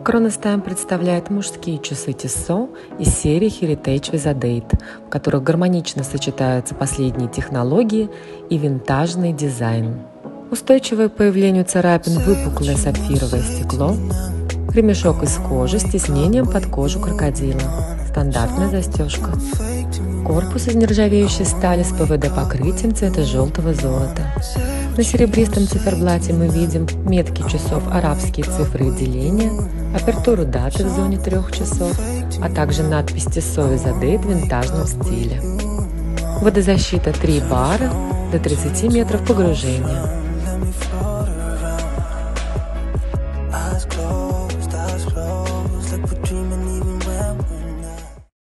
Acronis Time представляет мужские часы Tissot из серии Heritage with a Date, в которых гармонично сочетаются последние технологии и винтажный дизайн. Устойчивое к появлению царапин выпуклое сапфировое стекло, ремешок из кожи с тиснением под кожу крокодила, стандартная застежка. Корпус из нержавеющей стали с ПВД-покрытием цвета желтого золота. На серебристом циферблате мы видим метки часов, арабские цифры и деления, апертуру даты в зоне 3 часов, а также надпись Tissot with a Date в винтажном стиле. Водозащита 3 бара до 30 метров погружения.